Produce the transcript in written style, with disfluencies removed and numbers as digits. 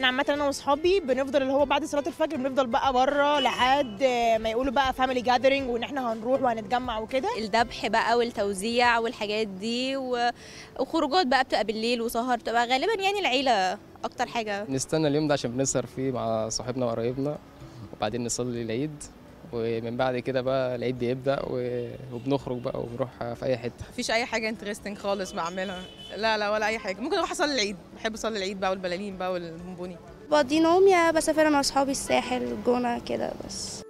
عامه انا واصحابي بنفضل اللي هو بعد صلاه الفجر بنفضل بقى بره لحد ما يقولوا بقى فاميلي جاذرينج وان احنا هنروح وهنتجمع وكده. الذبح بقى والتوزيع والحاجات دي وخروجات بقى بتبقى بالليل وسهر، بتبقى غالبا يعني العيلة أكتر حاجة. نستنى اليوم ده عشان بنسهر فيه مع صاحبنا وقرايبنا، وبعدين نصلي العيد، ومن بعد كده بقى العيد بيبدأ وبنخرج بقى وبنروح في أي حتة. مفيش أي حاجة انترستنج خالص بعملها، لا لا ولا أي حاجة. ممكن أروح أصلي العيد، بحب أصلي العيد بقى والبلالين بقى والبونبوني. بقضي نوم يا بسافر مع أصحابي الساحل الجونة كده بس.